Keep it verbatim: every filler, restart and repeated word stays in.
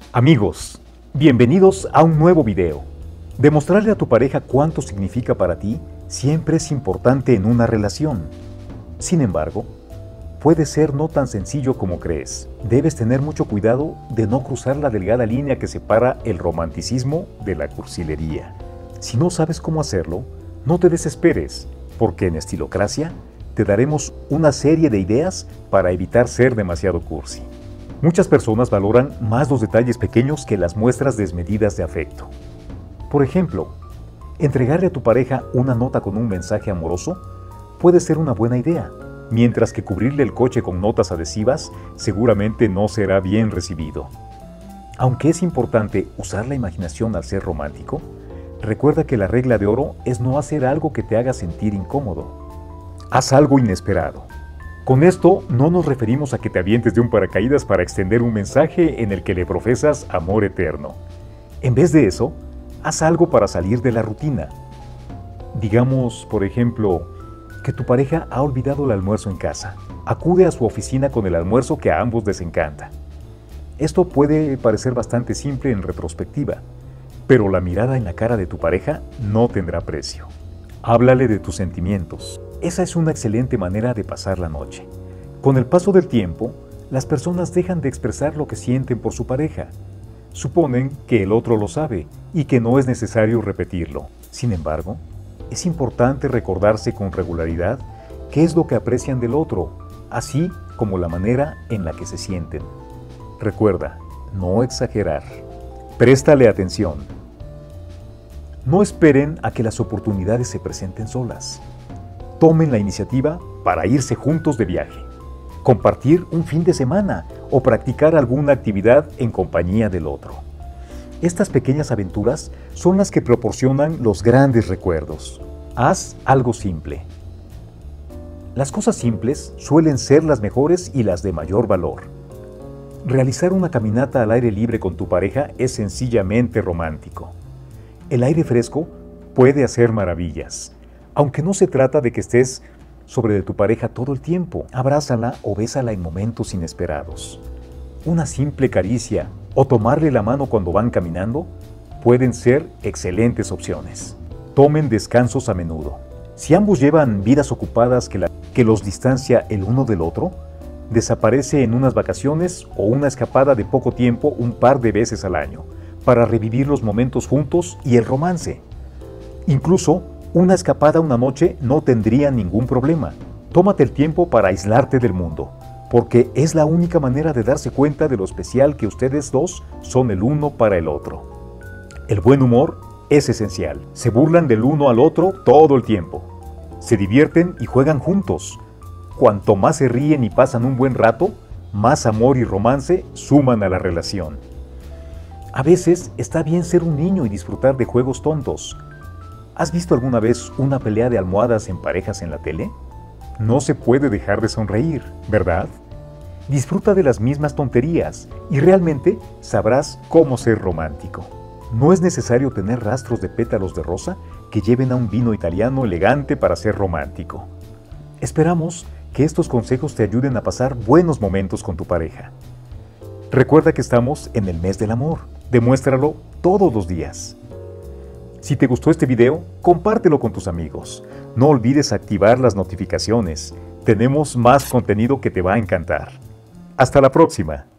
Amigos, bienvenidos a un nuevo video. Demostrarle a tu pareja cuánto significa para ti siempre es importante en una relación. Sin embargo, puede ser no tan sencillo como crees. Debes tener mucho cuidado de no cruzar la delgada línea que separa el romanticismo de la cursilería. Si no sabes cómo hacerlo, no te desesperes, porque en Estilocracia te daremos una serie de ideas para evitar ser demasiado cursi. Muchas personas valoran más los detalles pequeños que las muestras desmedidas de afecto. Por ejemplo, entregarle a tu pareja una nota con un mensaje amoroso puede ser una buena idea, mientras que cubrirle el coche con notas adhesivas seguramente no será bien recibido. Aunque es importante usar la imaginación al ser romántico, recuerda que la regla de oro es no hacer algo que te haga sentir incómodo. Haz algo inesperado. Con esto no nos referimos a que te avientes de un paracaídas para extender un mensaje en el que le profesas amor eterno. En vez de eso, haz algo para salir de la rutina. Digamos, por ejemplo, que tu pareja ha olvidado el almuerzo en casa. Acude a su oficina con el almuerzo que a ambos les encanta. Esto puede parecer bastante simple en retrospectiva, pero la mirada en la cara de tu pareja no tendrá precio. Háblale de tus sentimientos. Esa es una excelente manera de pasar la noche. Con el paso del tiempo, las personas dejan de expresar lo que sienten por su pareja. Suponen que el otro lo sabe y que no es necesario repetirlo. Sin embargo, es importante recordarse con regularidad qué es lo que aprecian del otro, así como la manera en la que se sienten. Recuerda, no exagerar. Préstale atención. No esperen a que las oportunidades se presenten solas. Tomen la iniciativa para irse juntos de viaje, compartir un fin de semana o practicar alguna actividad en compañía del otro. Estas pequeñas aventuras son las que proporcionan los grandes recuerdos. Haz algo simple. Las cosas simples suelen ser las mejores y las de mayor valor. Realizar una caminata al aire libre con tu pareja es sencillamente romántico. El aire fresco puede hacer maravillas. Aunque no se trata de que estés sobre de tu pareja todo el tiempo, abrázala o bésala en momentos inesperados. Una simple caricia o tomarle la mano cuando van caminando pueden ser excelentes opciones. Tomen descansos a menudo. Si ambos llevan vidas ocupadas que, la, que los distancia el uno del otro, desaparece en unas vacaciones o una escapada de poco tiempo un par de veces al año para revivir los momentos juntos y el romance. Incluso, una escapada una noche no tendría ningún problema. Tómate el tiempo para aislarte del mundo, porque es la única manera de darse cuenta de lo especial que ustedes dos son el uno para el otro. El buen humor es esencial. Se burlan del uno al otro todo el tiempo. Se divierten y juegan juntos. Cuanto más se ríen y pasan un buen rato, más amor y romance suman a la relación. A veces está bien ser un niño y disfrutar de juegos tontos. ¿Has visto alguna vez una pelea de almohadas en parejas en la tele? No se puede dejar de sonreír, ¿verdad? Disfruta de las mismas tonterías y realmente sabrás cómo ser romántico. No es necesario tener rastros de pétalos de rosa que lleven a un vino italiano elegante para ser romántico. Esperamos que estos consejos te ayuden a pasar buenos momentos con tu pareja. Recuerda que estamos en el mes del amor. Demuéstralo todos los días. Si te gustó este video, compártelo con tus amigos. No olvides activar las notificaciones. Tenemos más contenido que te va a encantar. Hasta la próxima.